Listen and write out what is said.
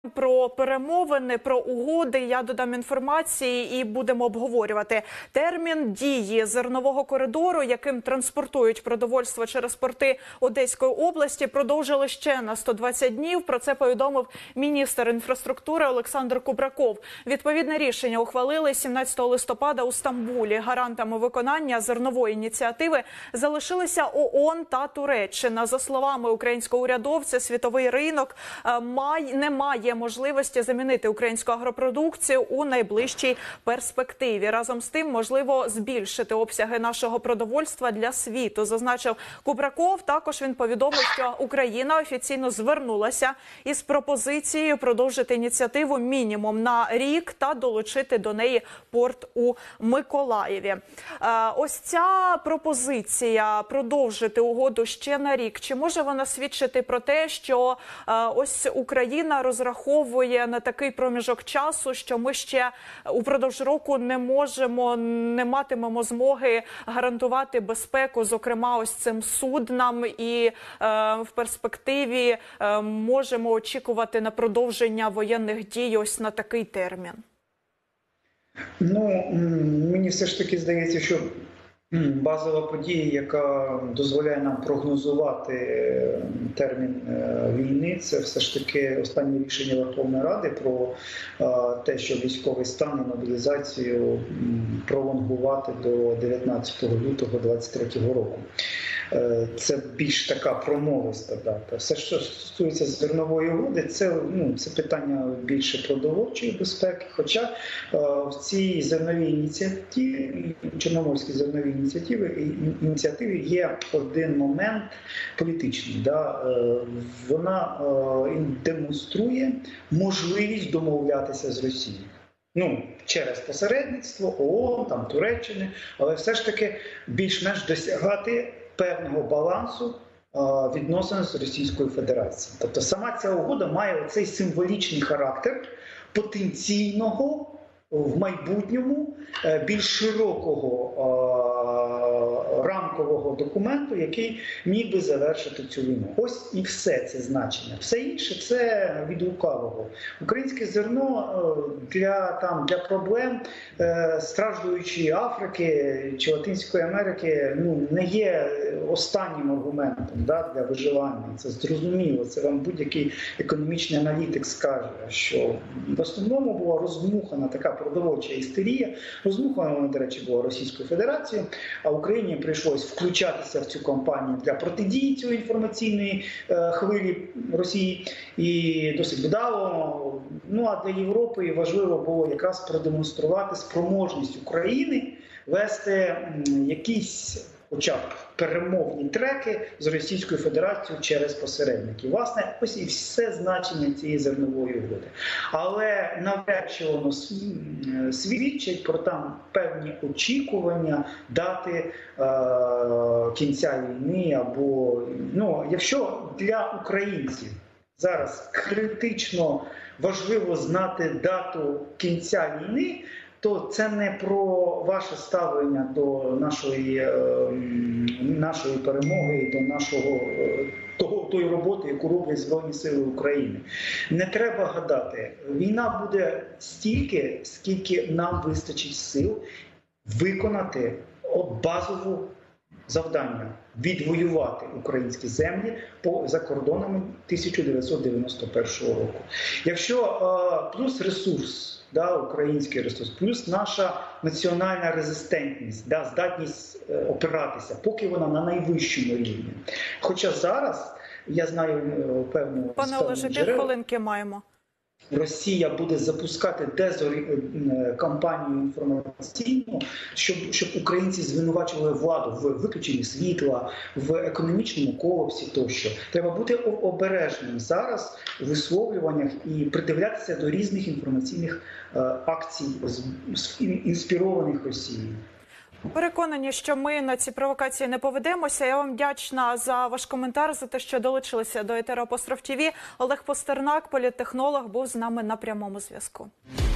Про перемовини, про угоди я додам інформації і будемо обговорювати. Термін дії зернового коридору, яким транспортують продовольство через порти Одеської області, продовжили ще на 120 днів. Про це повідомив міністр інфраструктури Олександр Кубраков. Відповідне рішення ухвалили 17 листопада у Стамбулі. Гарантами виконання зернової ініціативи залишилися ООН та Туреччина. За словами українського урядовця, світовий ринок не має можливості замінити українську агропродукцію у найближчій перспективі. Разом з тим, можливо збільшити обсяги нашого продовольства для світу, зазначив Кубраков. Також він повідомив, що Україна офіційно звернулася із пропозицією продовжити ініціативу мінімум на рік та долучити до неї порт у Миколаєві. Ось ця пропозиція продовжити угоду ще на рік. Чи може вона свідчити про те, що ось Україна розраховує на такий проміжок часу, що ми ще упродовж року не матимемо змоги гарантувати безпеку, зокрема ось цим суднам, і в перспективі можемо очікувати на продовження воєнних дій ось на такий термін? Ну, мені все ж таки здається, що базова подія, яка дозволяє нам прогнозувати термін війни, це все ж таки останнє рішення Верховної Ради про те, що військовий стан і мобілізацію пролонгувати до 19 лютого 2023 року. Це більш така промовиста дата. Все, що стосується зернової угоди, це питання більше продовольчої безпеки. Хоча в цій зерновій ініціативі, Чорноморській зерновій ініціативі є один момент політичний. Вона демонструє можливість домовлятися з Росією. Через посередництво ООН, Туреччини, але все ж таки більш-менш досягати певного балансу відносин з Російською Федерацією. Тобто сама ця угода має оцей символічний характер потенційного в майбутньому більш широкого рамкового документу, який міг би завершити цю війну. Ось і все це значення. Все інше – це від лукавого. Українське зерно для проблем страждуючої Африки чи Латинської Америки не є останнім аргументом для виживання. Це зрозуміло. Це вам будь-який економічний аналітик скаже, що в основному була розмухана така продовольча істерія. Розмухана вона, до речі, була Російською Федерацією, а Україні прийшлось включатися в цю кампанію для протидії цієї інформаційної хвилі Росії. І досить вдало. А для Європи важливо було якраз продемонструвати спроможність України вести якісь хоча б перемовні треки з Російською Федерацією через посередників. Власне, ось і все значення цієї зернової угоди. Але навряд чи воно свідчить про певні очікування дати кінця війни або, якщо для українців зараз критично важливо знати дату кінця війни, то це не про ваше ставлення до нашої перемоги і до тої роботи, яку роблять Збройні Сили України. Не треба гадати. Війна буде стільки, скільки нам вистачить сил виконати базову завдання – відвоювати українські землі за кордонами 1991 року. Якщо плюс ресурс, український ресурс, плюс наша національна резистентність, здатність опиратися, поки вона на найвищому рівні. Хоча зараз, я знаю певну... Пане Олеже, півхвилинки маємо. Росія буде запускати кампанію інформаційну, щоб українці звинувачували владу в виключенні світла, в економічному колапсі тощо. Треба бути обережним зараз у висловлюваннях і придивлятися до різних інформаційних акцій, інспірованих Росією. Переконані, що ми на ці провокації не поведемося. Я вам вдячна за ваш коментар, за те, що долучилися до етеру Апостроф ТВ. Олег Постернак, політтехнолог, був з нами на прямому зв'язку.